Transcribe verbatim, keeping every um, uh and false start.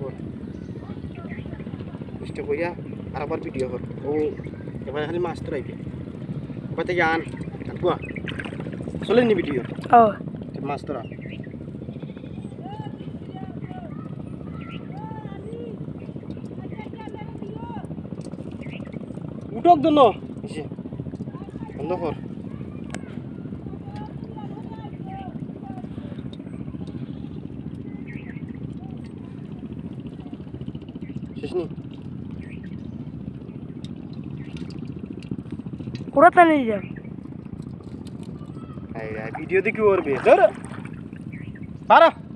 Isto ko ya, arabar video kor. Oh, ebar khali master aibe. Pate yan, takwa. Solen ni video. Oh. Master. উঠক দন এসে বন্ধ কর শেষ নি কোড়াটা নিয়ে যা এই ভিডিও দেখি ওর বে ধর পারা